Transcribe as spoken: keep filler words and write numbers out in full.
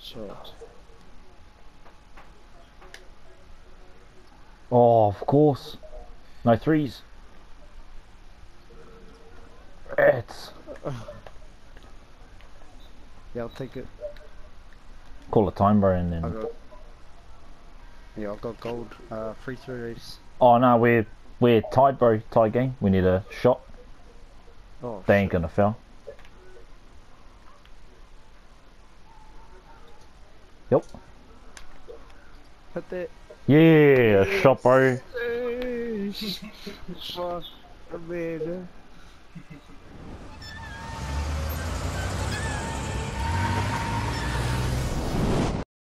Short. Oh, of course. No threes. It's Yeah, I'll take it. call a time, bro, and I then. got. Yeah, I've got gold. Uh, free throw race. Oh no, we're we're tied, bro. Tie game. We need a shot. Oh They ain't shit. gonna fail. Yep. Hit it. Yeah, shot, bro. Fuck. I made it.